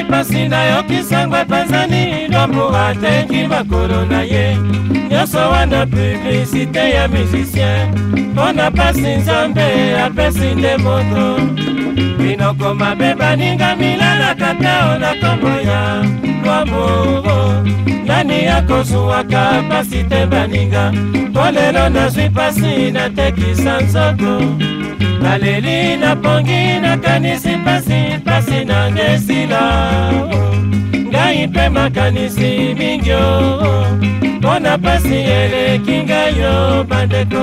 pasi nayokisangwa panzani lwambo ateki makolo na ye nyonso wana publicité ya musicien mpona pasi nzambe apesi nde moto binoko mabe baninga milalaka tao na kombo ya lwambo nani akozwwaka pasi te baninga mpo lelo nazwi pasi natekisa nzoto naleli napongi nakanisi pasi nange esila ngai mpe makanisi mingi mpona pasi eleki ngai yo bandeko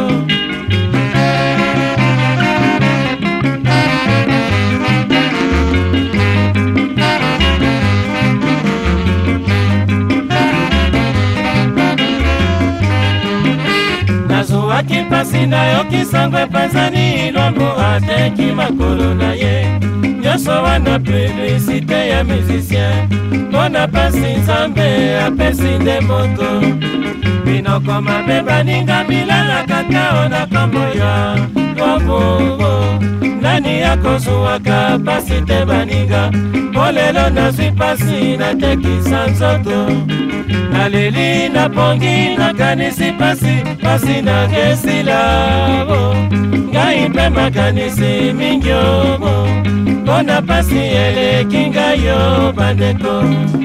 nazwwaki pasi nayokisangwe panzani lwambo ateki makolo na ye nyonso wana publicité ya musicien mpona pasi nzambe apesi nde moto binoko mabe baninga milalaka tao na kombo ya lwambo nani akozwwaka pasi te baninga mpo lelo nazwi pasi natekisa nzoto naleli napongi nakanisi pasi nange esila ngai mpe makanisi mingi mpona pasi eleki ngai yo bandeko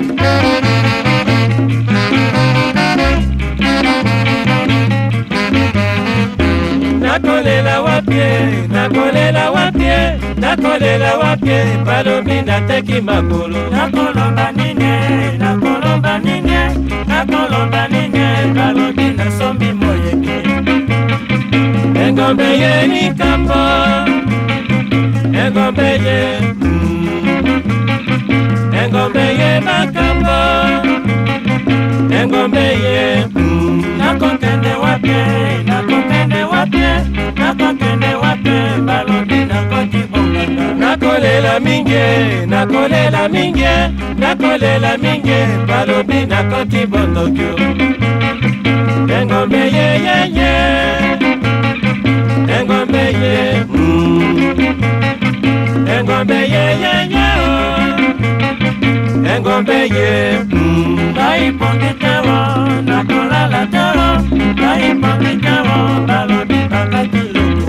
nakolela wapie balobi nateki makolo nakolomba nini balobi nasombi moyeke engombe ye likambo engombe ye makambo engombe ye nakokende wapie balobi nakoti bonganga nakolela mingi balobi nakoti bondokyo engombe ye engombe ye baipongitewo nakolala tewo baipongitewo balobi bakati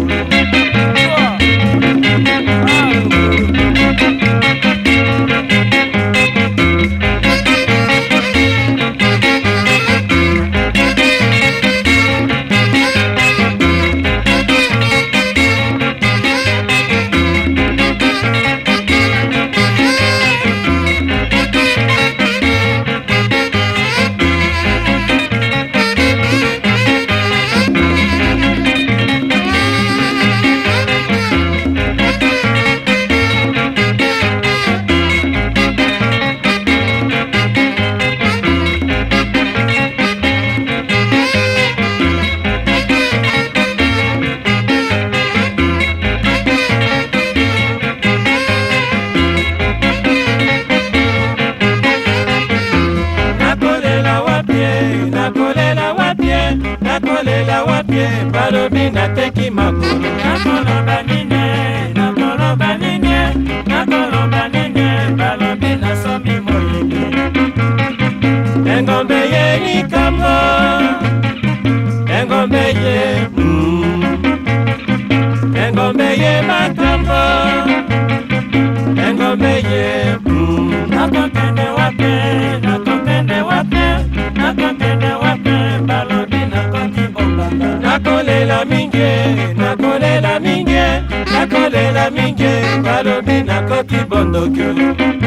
nakolela wapie balobi nateki makolo nakoloba nini balobi nasomi moyeke engombe ye likambo engombe ye makambo engombe ye nakokende wapie balobi nakoti bonganga nakolela mingi balobi nakoti bondokyo